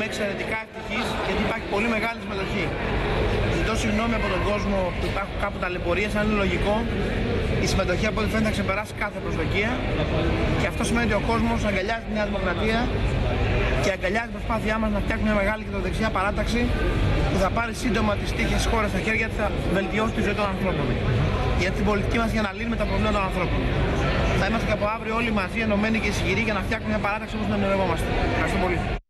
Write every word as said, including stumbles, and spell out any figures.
είμαι εξαιρετικά ευτυχής γιατί υπάρχει πολύ μεγάλη συμμετοχή. Ζητώ συγγνώμη από τον κόσμο που υπάρχουν κάπου ταλαιπωρίες, αν είναι λογικό. Η συμμετοχή από ό,τι φαίνεται θα ξεπεράσει κάθε προσδοκία και αυτό σημαίνει ότι ο κόσμος αγκαλιάζει τη Νέα Δημοκρατία και αγκαλιάζει την προσπάθειά μας να φτιάξουμε μια μεγάλη κεντροδεξιά παράταξη που θα πάρει σύντομα τις τύχες της χώρας στα χέρια της, θα βελτιώσει τη ζωή των ανθρώπων. Γιατί την πολιτική μας για να λύνουμε τα προβλήματα των ανθρώπων. Θα είμαστε και από αύριο όλοι μαζί ενωμένοι και ισχυροί για να φτιάξουμε μια παράταξη όπως την ονειρευόμαστε. Ευχαριστώ πολύ.